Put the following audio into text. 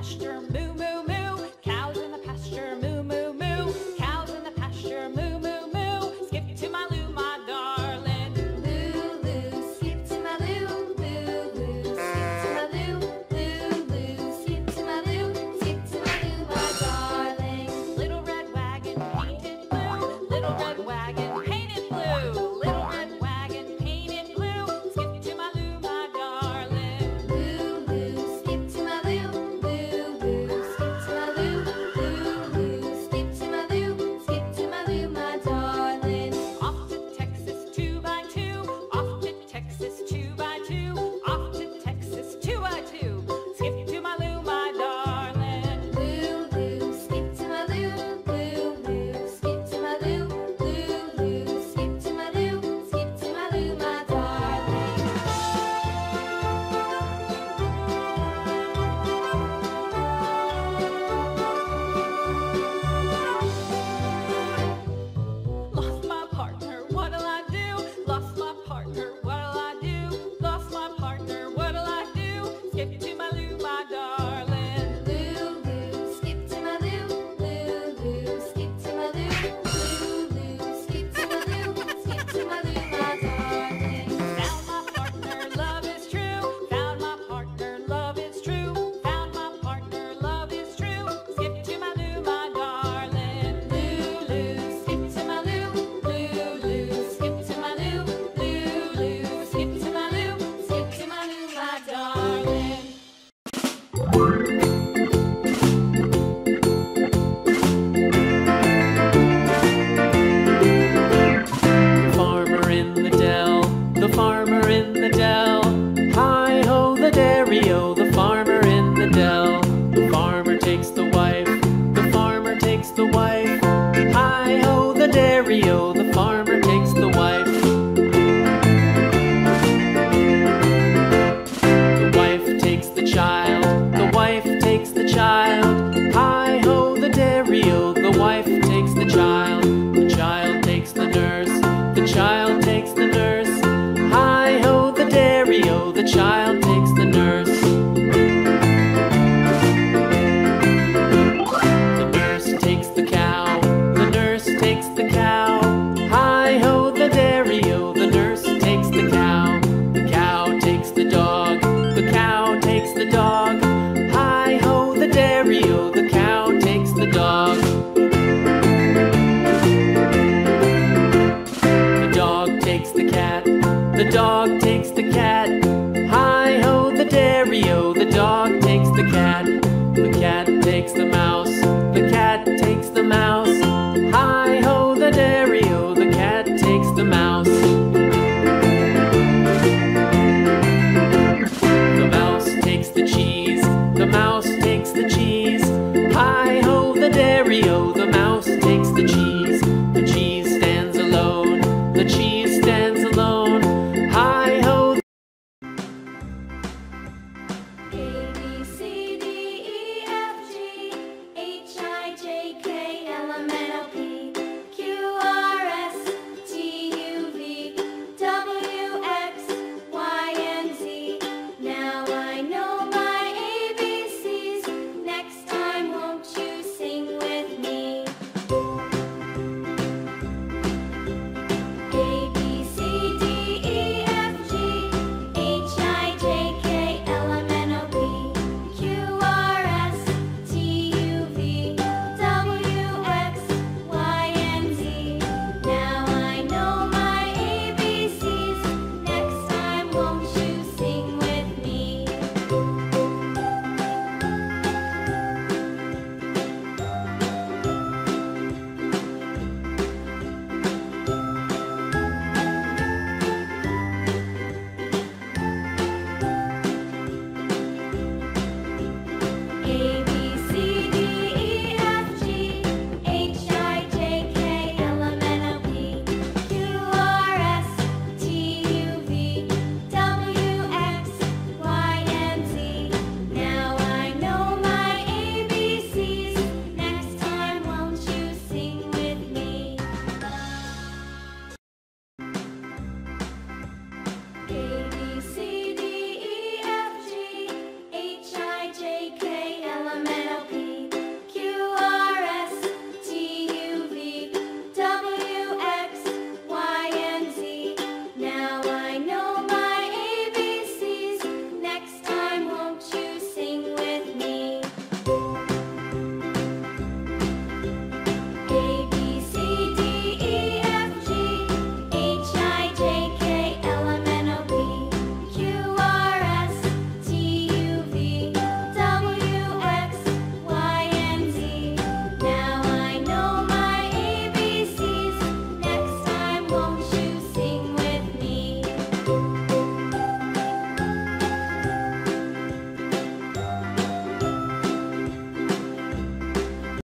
pasture, moo, moo, moo. Cows in the pasture, moo, moo, moo. Cows in the pasture, moo, moo, moo. Skip to my loo, my darling. Loo, loo, skip to my loo. Loo, loo, skip to my loo. Loo, loo, skip to my loo. Skip to my loo, my darling. Little red wagon painted blue. Little red wagon painted blue. Little red wagon painted blue. Skip to my loo, my darling. Loo, loo, skip to my loo. Loo, loo, skip to my loo. Loo, loo, skip to my loo. Skip to my loo, my darling. Off to Texas 2x2. Off to Texas 2x2. Off to Texas 2x2. Skip to my loo, my darling. Loo, loo, skip to my loo. Loo, loo, skip to my loo. Loo, loo, skip to my loo. Skip to my loo, my darling. Lost my partner, what'll I do? Lost my partner, what'll I do? Lost my partner, what'll I do? Skip to my loo, my darling. Loo, loo, skip to my loo. Loo, loo, skip to my loo. Loo, loo, skip to my loo. Skip to my loo, my darling. Found my partner, love is true. Found my partner, love is true. Found my partner, love is true. Skip to my loo, my darling. Loo, loo, skip to my loo. Loo, loo, skip to my loo. Loo, loo, skip to my loo. Skip to my loo, my darling. The farmer in the dell, the farmer in the dell. Hi-ho, the dairy-o, the farmer in the dell. The farmer takes the wife, the farmer takes the wife. Hi-ho, the dairy-o, the farmer takes the wife. The wife takes the child, the wife takes the child. Hi-ho, the dairy-o, the wife takes the child. The child takes the nurse, the child takes the nurse. Hi-ho, the dairy-o, the child takes the nurse. The nurse takes the cow, the nurse takes the cow. Hi-ho, the dairy-o, the nurse takes the cow. The cow takes the dog, the cow takes the dog. Hi-ho, the dairy-o, the cow takes the dog. The dog takes the cat, the dog takes the cat. Hi-ho, the dairy-o, the dog takes the cat. The cat takes the mouse,